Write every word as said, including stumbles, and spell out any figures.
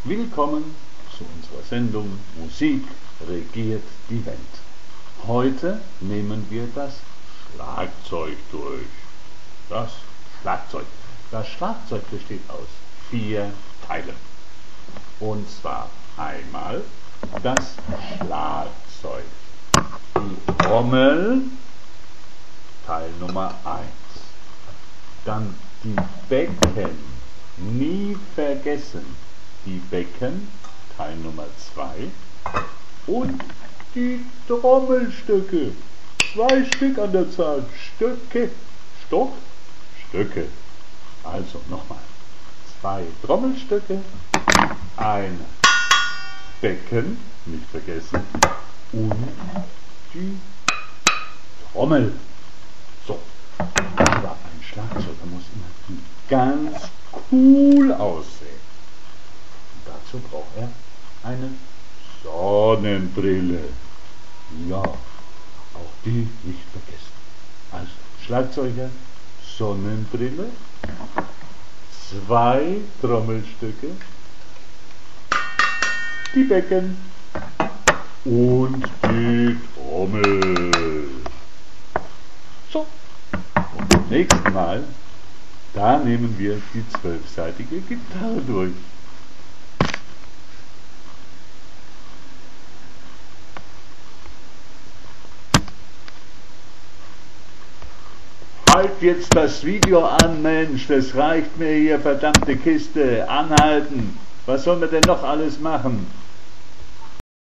Willkommen zu unserer Sendung Musik regiert die Welt. Heute nehmen wir das Schlagzeug durch. Das Schlagzeug. Das Schlagzeug besteht aus vier Teilen. Und zwar einmal das Schlagzeug, die Trommel, Teil Nummer eins. Dann die Becken, nie vergessen, die Becken, Teil Nummer zwei. Und die Trommelstücke, zwei Stück an der Zahl, Stücke, Stock, Stücke. Also nochmal, zwei Trommelstücke, ein Becken, nicht vergessen, und die Trommel. So, aber ein Schlagzeuger muss immer ganz cool aussehen. Und dazu braucht er eine Sonnenbrille. Ja, auch die nicht vergessen. Also Schlagzeuger, Sonnenbrille, zwei Trommelstücke, die Becken und die Trommel. So, und beim nächsten Mal, da nehmen wir die zwölfseitige Gitarre durch. Halt jetzt das Video an, Mensch, das reicht mir hier, verdammte Kiste, anhalten. Was sollen wir denn noch alles machen?